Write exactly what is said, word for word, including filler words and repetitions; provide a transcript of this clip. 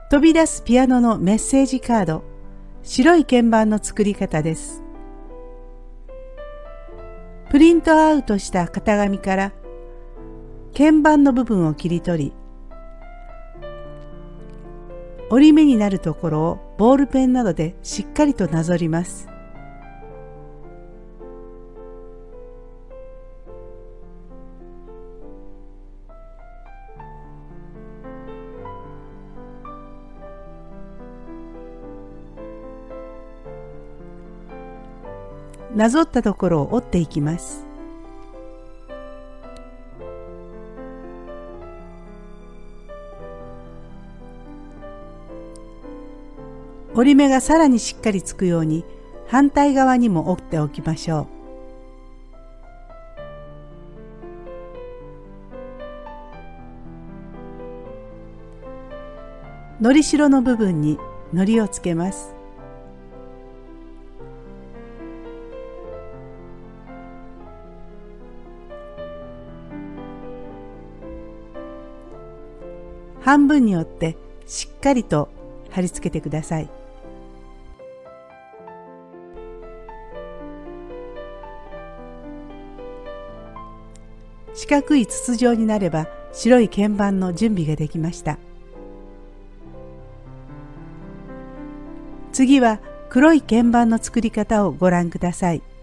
飛び出すピアノのメッセージカード、白い鍵盤の作り方です。プリントアウトした型紙から鍵盤の部分を切り取り、折り目になるところをボールペンなどでしっかりとなぞります。なぞったところを折っていきます。折り目がさらにしっかりつくように反対側にも折っておきましょう。のりしろの部分にのりをつけます。半分に折ってしっかりと貼り付けてください。四角い筒状になれば白い鍵盤の準備ができました。次は黒い鍵盤の作り方をご覧ください。